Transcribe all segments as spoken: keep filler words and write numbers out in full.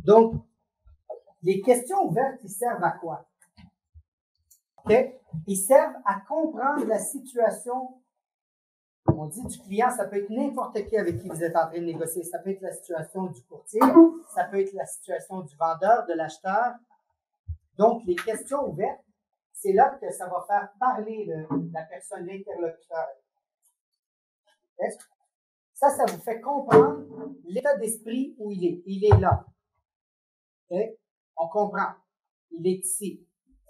Donc, les questions ouvertes, ils servent à quoi? OK? Ils servent à comprendre la situation. On dit du client, ça peut être n'importe qui avec qui vous êtes en train de négocier. Ça peut être la situation du courtier, ça peut être la situation du vendeur, de l'acheteur. Donc, les questions ouvertes, c'est là que ça va faire parler le, la personne, l'interlocuteur. Okay? Ça, ça vous fait comprendre l'état d'esprit où il est. Il est là. Okay? On comprend. Il est ici.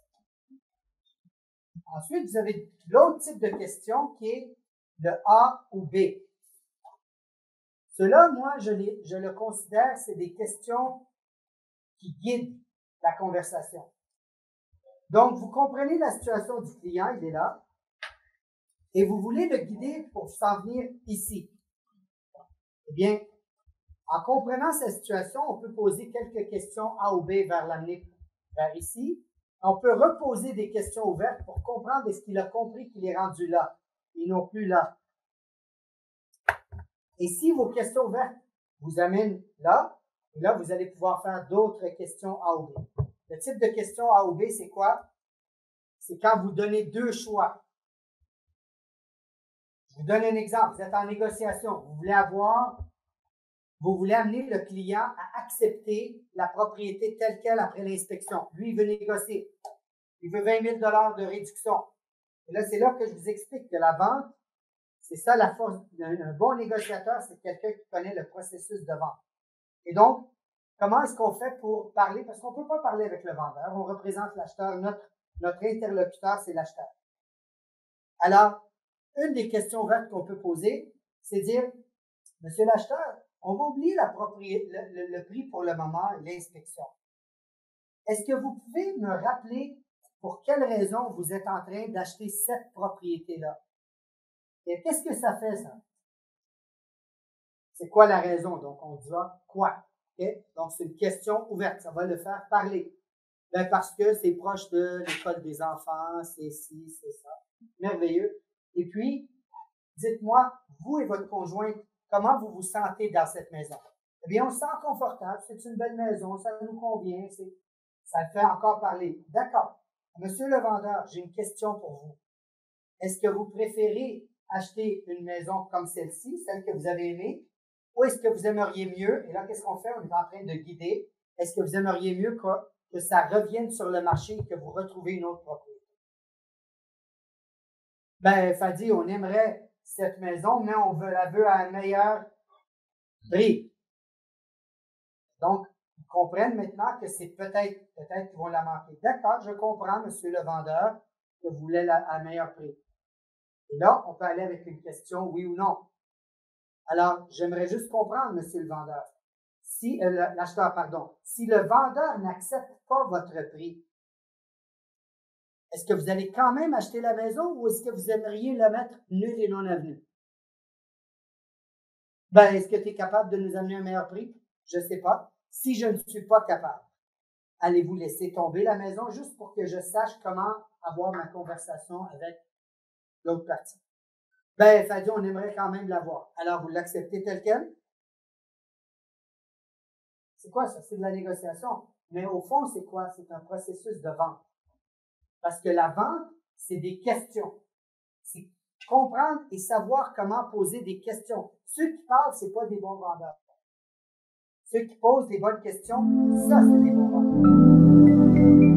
Ensuite, vous avez l'autre type de question qui est le A ou B. Cela, moi, je, les, je le considère, c'est des questions qui guident la conversation. Donc, vous comprenez la situation du client, il est là, et vous voulez le guider pour s'en venir ici. Eh bien, en comprenant cette situation, on peut poser quelques questions A ou B vers l'amener vers ici. On peut reposer des questions ouvertes pour comprendre est-ce qu'il a compris qu'il est rendu là, et non plus là. Et si vos questions ouvertes vous amènent là, et là, vous allez pouvoir faire d'autres questions A ou B. Le type de question A ou B, c'est quoi? C'est quand vous donnez deux choix. Je vous donne un exemple. Vous êtes en négociation. Vous voulez avoir, vous voulez amener le client à accepter la propriété telle qu'elle après l'inspection. Lui, il veut négocier. Il veut vingt mille dollars de réduction. Et là, c'est là que je vous explique que la vente, c'est ça la force. Un bon négociateur, c'est quelqu'un qui connaît le processus de vente. Et donc, comment est-ce qu'on fait pour parler? Parce qu'on ne peut pas parler avec le vendeur. On représente l'acheteur. Notre, notre interlocuteur, c'est l'acheteur. Alors, une des questions ouvertes qu'on peut poser, c'est dire, Monsieur l'acheteur, on va oublier la propriété, le, le, le prix pour le moment et l'inspection. Est-ce que vous pouvez me rappeler pour quelle raison vous êtes en train d'acheter cette propriété-là? Et qu'est-ce que ça fait, ça? C'est quoi la raison? Donc, on dira quoi? Okay? Donc, c'est une question ouverte. Ça va le faire parler. Ben, parce que c'est proche de l'école des enfants, c'est ci, c'est ça. Merveilleux. Et puis, dites-moi, vous et votre conjointe, comment vous vous sentez dans cette maison? Eh bien, on se sent confortable. C'est une belle maison. Ça nous convient. C'est, ça le fait encore parler. D'accord. Monsieur le vendeur, j'ai une question pour vous. Est-ce que vous préférez acheter une maison comme celle-ci, celle que vous avez aimée, ou est-ce que vous aimeriez mieux, et là, qu'est-ce qu'on fait? On est en train de guider. Est-ce que vous aimeriez mieux que, que ça revienne sur le marché et que vous retrouvez une autre propriété? Ben, Fadi, on aimerait cette maison, mais on veut, la veut à un meilleur prix. Donc, ils comprennent maintenant que c'est peut-être, peut-être qu'ils vont la manquer. D'accord, je comprends, monsieur le vendeur, que vous voulez la, à un meilleur prix. Et là, on peut aller avec une question oui ou non. Alors, j'aimerais juste comprendre, monsieur le vendeur, si euh, l'acheteur, pardon, si le vendeur n'accepte pas votre prix, est-ce que vous allez quand même acheter la maison ou est-ce que vous aimeriez la mettre nulle et non avenue? Ben, est-ce que tu es capable de nous amener un meilleur prix? Je ne sais pas. Si je ne suis pas capable, allez-vous laisser tomber la maison juste pour que je sache comment avoir ma conversation avec l'autre partie? Ben, Fadi, on aimerait quand même l'avoir. Alors, vous l'acceptez tel quel? C'est quoi ça? C'est de la négociation. Mais au fond, c'est quoi? C'est un processus de vente. Parce que la vente, c'est des questions. C'est comprendre et savoir comment poser des questions. Ceux qui parlent, c'est pas des bons vendeurs. Ceux qui posent des bonnes questions, ça, c'est des bons vendeurs.